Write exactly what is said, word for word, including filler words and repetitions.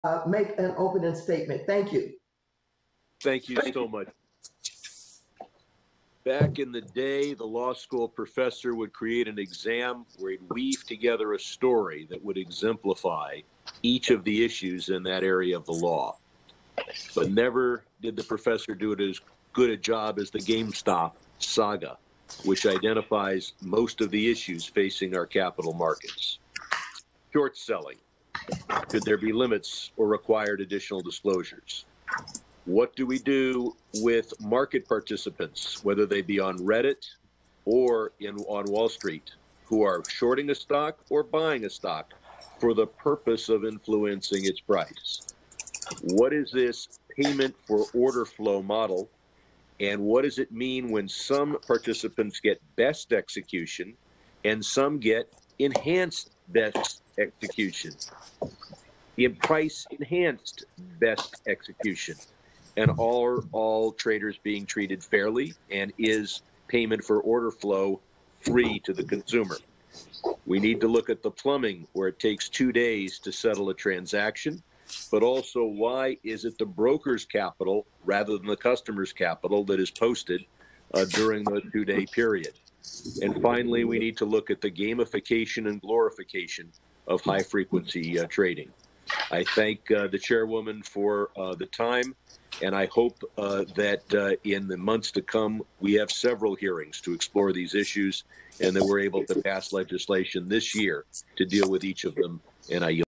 uh, make an opening statement. Thank you. Thank you so much. Back in the day, the law school professor would create an exam where he'd weave together a story that would exemplify each of the issues in that area of the law. But never did the professor do it as good a job as the GameStop saga, which identifies most of the issues facing our capital markets. Short selling. Could there be limits or required additional disclosures? What do we do with market participants, whether they be on Reddit or in, on Wall Street, who are shorting a stock or buying a stock for the purpose of influencing its price? What is this payment for order flow model? And what does it mean when some participants get best execution and some get enhanced best execution? In price enhanced best execution. And are all traders being treated fairly? And is payment for order flow free to the consumer? We need to look at the plumbing, where it takes two days to settle a transaction, but also why is it the broker's capital rather than the customer's capital that is posted uh, during the two-day period? And finally, we need to look at the gamification and glorification of high-frequency uh, trading. I thank uh, the chairwoman for uh, the time, and I hope uh, that uh, in the months to come, we have several hearings to explore these issues and that we're able to pass legislation this year to deal with each of them. And I yield.